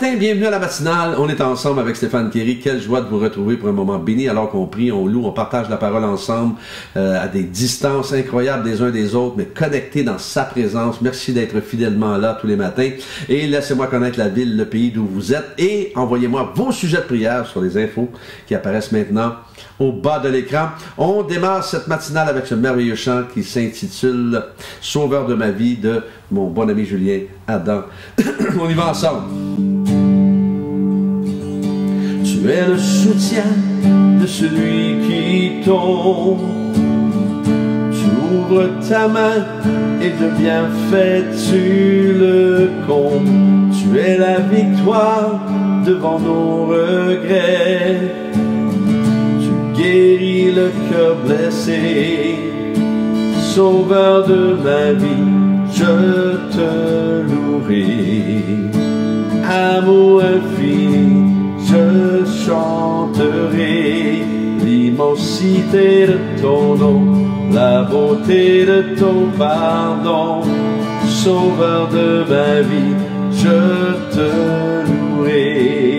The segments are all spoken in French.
matin, bienvenue à la matinale. On est ensemble avec Stéphane Kéry. Quelle joie de vous retrouver pour un moment béni alors qu'on prie, on loue, on partage la parole ensemble à des distances incroyables des uns des autres, mais connectés dans sa présence. Merci d'être fidèlement là tous les matins. Et laissez-moi connaître la ville, le pays d'où vous êtes et envoyez-moi vos sujets de prière sur les infos qui apparaissent maintenant au bas de l'écran. On démarre cette matinale avec ce merveilleux chant qui s'intitule « Sauveur de ma vie » de mon bon ami Julien Adam. On y va ensemble. Tu es le soutien de celui qui tombe. Tu ouvres ta main et de bienfaits tu le combles. Tu es la victoire devant nos regrets. Tu guéris le cœur blessé. Sauveur de ma vie, je te louerai. Amour infini, je chanterai l'immensité de ton nom, la beauté de ton pardon. Sauveur de ma vie, je te louerai.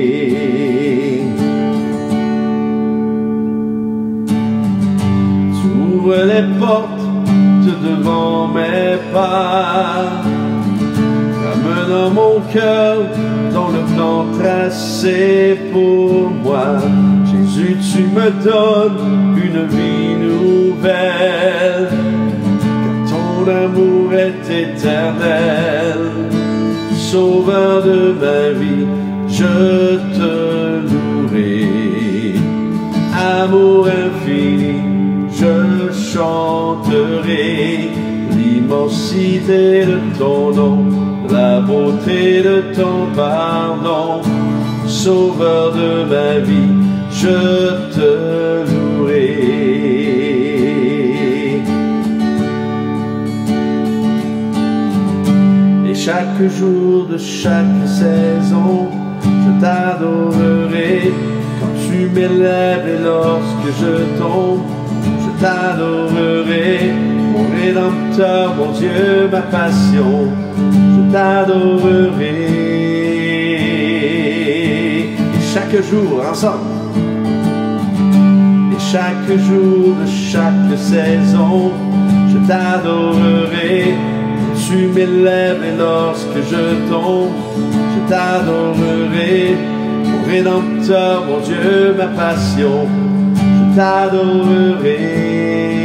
Tu ouvres les portes devant mes pas, ramenant mon cœur dans le plan tracé pour moi. Jésus, tu me donnes une vie nouvelle, car ton amour est éternel. Sauveur de ma vie, je te louerai. Amour infini, je chanterai l'immensité de ton nom, la beauté de ton pardon. Sauveur de ma vie, je te louerai. Et chaque jour de chaque saison, je t'adorerai. Quand tu m'élèves et lorsque je tombe, je t'adorerai, mon Rédempteur, mon Dieu, ma passion, je t'adorerai. Et chaque jour, ensemble, et chaque jour de chaque saison, je t'adorerai. Tu m'élèves et lorsque je tombe, je t'adorerai, mon Rédempteur, mon Dieu, ma passion, je t'adorerai.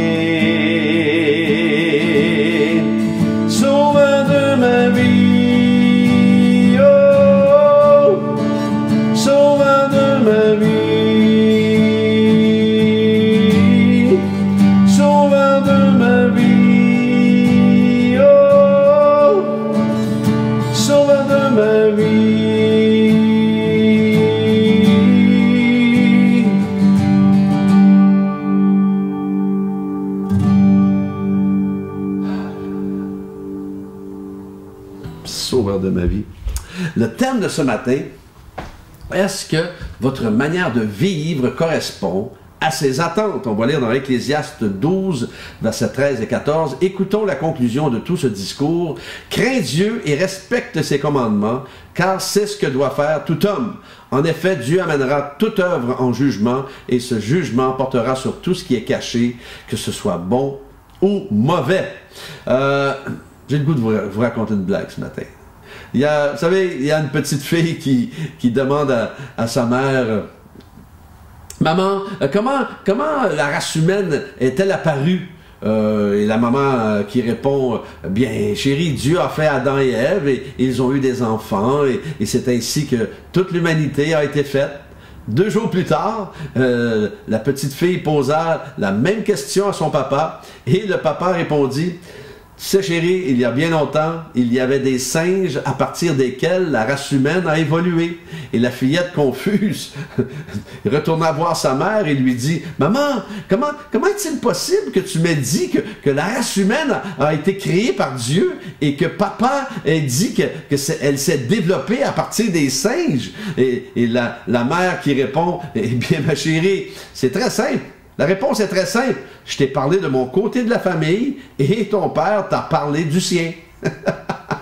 Sauveur de ma vie, oh, sauveur de ma vie, sauveur de ma vie, oh, sauveur de ma vie. Sauveur de ma vie. Le thème de ce matin, est-ce que votre manière de vivre correspond à ses attentes? On va lire dans Ecclésiaste 12, versets 13 et 14. Écoutons la conclusion de tout ce discours. Crains Dieu et respecte ses commandements, car c'est ce que doit faire tout homme. En effet, Dieu amènera toute œuvre en jugement, et ce jugement portera sur tout ce qui est caché, que ce soit bon ou mauvais. J'ai le goût de vous raconter une blague ce matin. Vous savez, il y a une petite fille qui demande à sa mère « Maman, comment la race humaine est-elle apparue? » Et la maman qui répond « Bien, chérie, Dieu a fait Adam et Ève et ils ont eu des enfants et c'est ainsi que toute l'humanité a été faite. » 2 jours plus tard, la petite fille posa la même question à son papa et le papa répondit « Tu sais, chérie, il y a bien longtemps, il y avait des singes à partir desquels la race humaine a évolué. » Et la fillette, confuse, retourna voir sa mère et lui dit « Maman, comment est-il possible que tu m'aies dit que la race humaine a été créée par Dieu et que papa ait dit qu'elle s'est développée à partir des singes? » Et la mère qui répond « Eh bien, ma chérie, c'est très simple. La réponse est très simple. Je t'ai parlé de mon côté de la famille et ton père t'a parlé du sien. »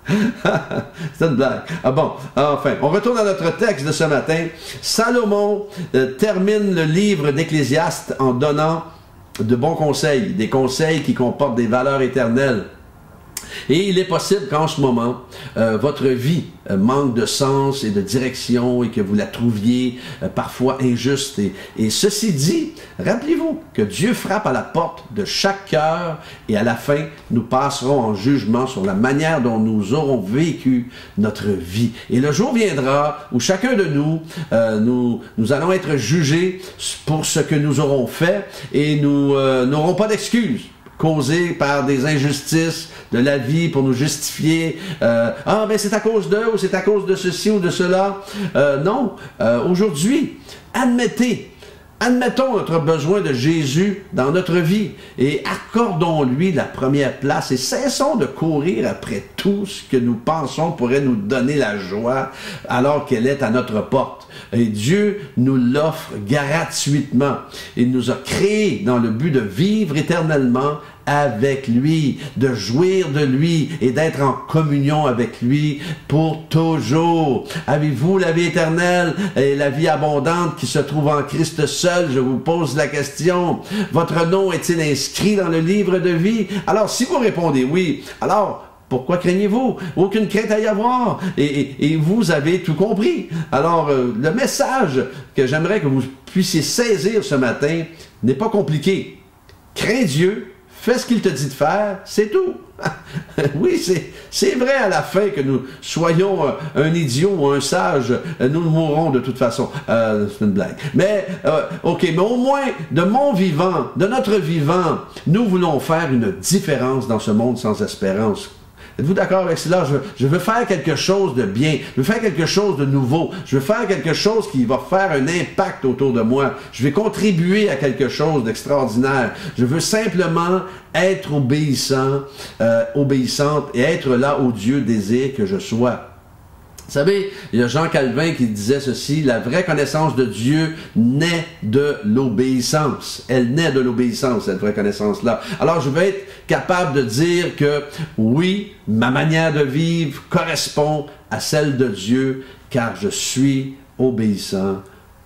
C'est une blague. Ah bon, enfin, on retourne à notre texte de ce matin. Salomon termine le livre d'Ecclésiaste en donnant de bons conseils, des conseils qui comportent des valeurs éternelles. Et il est possible qu'en ce moment, votre vie manque de sens et de direction et que vous la trouviez parfois injuste. Et ceci dit, rappelez-vous que Dieu frappe à la porte de chaque cœur et à la fin, nous passerons en jugement sur la manière dont nous aurons vécu notre vie. Et le jour viendra où chacun de nous, nous allons être jugés pour ce que nous aurons fait et nous n'aurons pas d'excuses causées par des injustices de la vie pour nous justifier. Ah, ben c'est à cause d'eux, ou c'est à cause de ceci ou de cela. Non. Aujourd'hui, admettons notre besoin de Jésus dans notre vie et accordons-lui la première place et cessons de courir après tout ce que nous pensons pourrait nous donner la joie alors qu'elle est à notre porte. Et Dieu nous l'offre gratuitement. Il nous a créés dans le but de vivre éternellement avec lui, de jouir de lui et d'être en communion avec lui pour toujours. Avez-vous la vie éternelle et la vie abondante qui se trouve en Christ seul? Je vous pose la question. Votre nom est-il inscrit dans le livre de vie? Alors, si vous répondez oui, alors pourquoi craignez-vous? Aucune crainte à y avoir. Et vous avez tout compris. Alors, le message que j'aimerais que vous puissiez saisir ce matin n'est pas compliqué. Crains Dieu, fais ce qu'il te dit de faire, c'est tout. Oui, c'est vrai à la fin que nous soyons un idiot ou un sage, nous mourrons de toute façon. C'est une blague. Mais, ok, mais au moins, de mon vivant, de notre vivant, nous voulons faire une différence dans ce monde sans espérance. Êtes-vous d'accord avec cela? Je veux faire quelque chose de bien. Je veux faire quelque chose de nouveau. Je veux faire quelque chose qui va faire un impact autour de moi. Je vais contribuer à quelque chose d'extraordinaire. Je veux simplement être obéissante et être là où Dieu désire que je sois. Vous savez, il y a Jean Calvin qui disait ceci: la vraie connaissance de Dieu naît de l'obéissance. Elle naît de l'obéissance, cette vraie connaissance-là. Alors, je veux être capable de dire que oui, ma manière de vivre correspond à celle de Dieu, car je suis obéissant,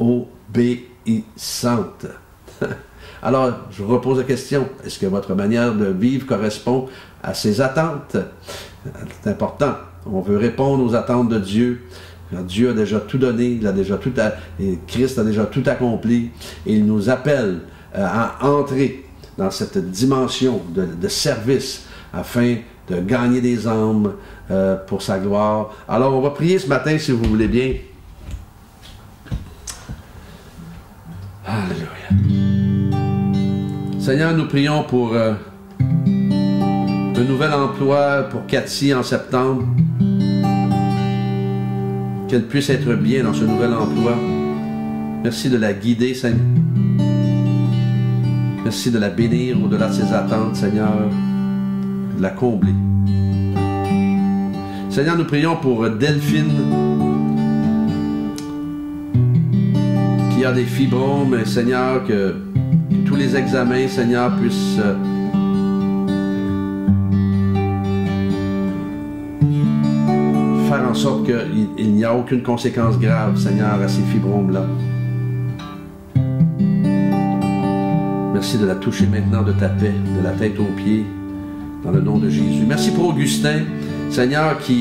obéissante. Alors, je vous repose la question, est-ce que votre manière de vivre correspond à ses attentes? C'est important. On veut répondre aux attentes de Dieu. Dieu a déjà tout donné, et Christ a déjà tout accompli. Et il nous appelle à entrer dans cette dimension de service afin de gagner des âmes pour sa gloire. Alors, on va prier ce matin, si vous voulez bien. Alléluia. Seigneur, nous prions pour un nouvel emploi pour Cathy en septembre. Qu'elle puisse être bien dans ce nouvel emploi. Merci de la guider, Seigneur. Merci de la bénir au-delà de ses attentes, Seigneur. De la combler. Seigneur, nous prions pour Delphine, qui a des fibromes, Seigneur, que tous les examens, Seigneur, puissent faire en sorte qu'il n'y a aucune conséquence grave, Seigneur, à ces fibromes-là. Merci de la toucher maintenant de ta paix, de la tête aux pieds, dans le nom de Jésus. Merci pour Augustin, Seigneur, qui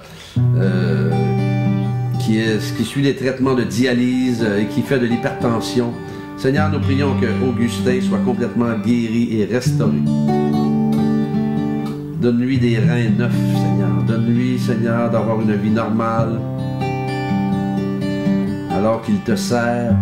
suit les traitements de dialyse et qui fait de l'hypertension. Seigneur, nous prions que Augustin soit complètement guéri et restauré. Donne-lui des reins neufs, Seigneur. Donne-lui, Seigneur, d'avoir une vie normale alors qu'il te sert.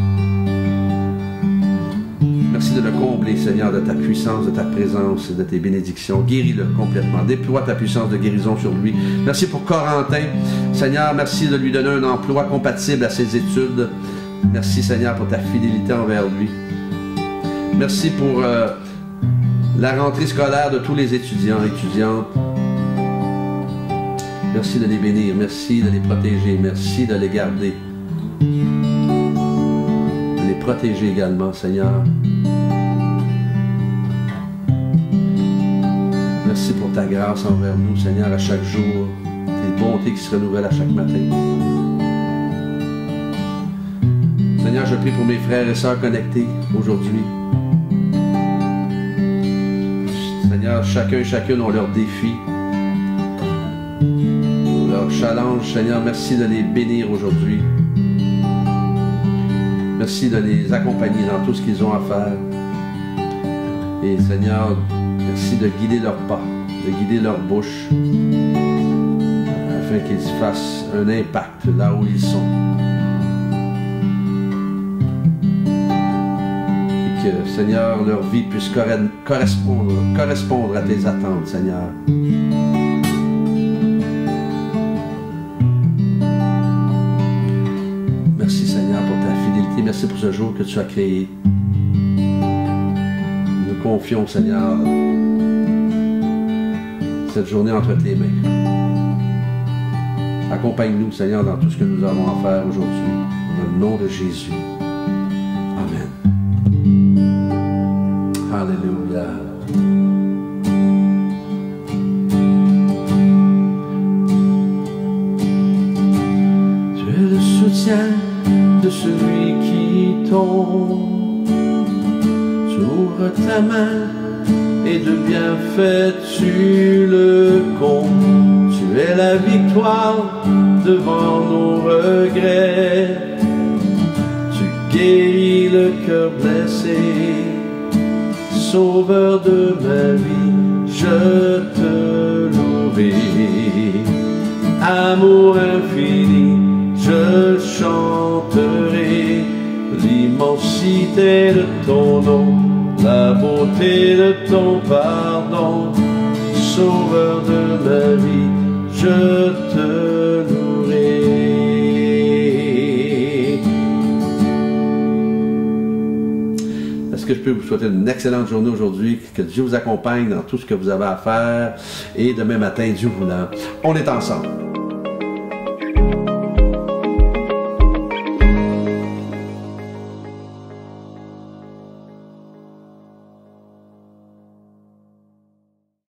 Merci de le combler, Seigneur, de ta puissance, de ta présence et de tes bénédictions. Guéris-le complètement. Déploie ta puissance de guérison sur lui. Merci pour Corentin. Seigneur, merci de lui donner un emploi compatible à ses études. Merci, Seigneur, pour ta fidélité envers lui. Merci pour la rentrée scolaire de tous les étudiants et étudiantes. Merci de les bénir. Merci de les protéger. Merci de les garder. De les protéger également, Seigneur. Merci pour ta grâce envers nous, Seigneur, à chaque jour. Tes bontés qui se renouvellent à chaque matin. Seigneur, je prie pour mes frères et sœurs connectés aujourd'hui. Seigneur, chacun et chacune ont leurs défis, leurs challenges. Seigneur, merci de les bénir aujourd'hui. Merci de les accompagner dans tout ce qu'ils ont à faire. Et Seigneur, merci de guider leurs pas, de guider leur bouche, afin qu'ils fassent un impact là où ils sont. Et que, Seigneur, leur vie puisse correspondre à tes attentes, Seigneur. Merci, Seigneur, pour ta fidélité. Merci pour ce jour que tu as créé. Nous confions, Seigneur, cette journée entre tes mains. Accompagne-nous, Seigneur, dans tout ce que nous avons à faire aujourd'hui. Dans le nom de Jésus. Amen. Alléluia. Tu es le soutien de celui qui tombe. Tu ouvres ta main et de bienfaits tu le combles. Tu es la victoire devant nos regrets. Tu guéris le cœur blessé. Sauveur de ma vie, je te louerai. Amour infini, je chanterai l'immensité de ton nom, la beauté de ton pardon. Sauveur de ma vie, je te louerai. Est-ce que je peux vous souhaiter une excellente journée aujourd'hui, que Dieu vous accompagne dans tout ce que vous avez à faire, et demain matin, Dieu voulant, on est ensemble.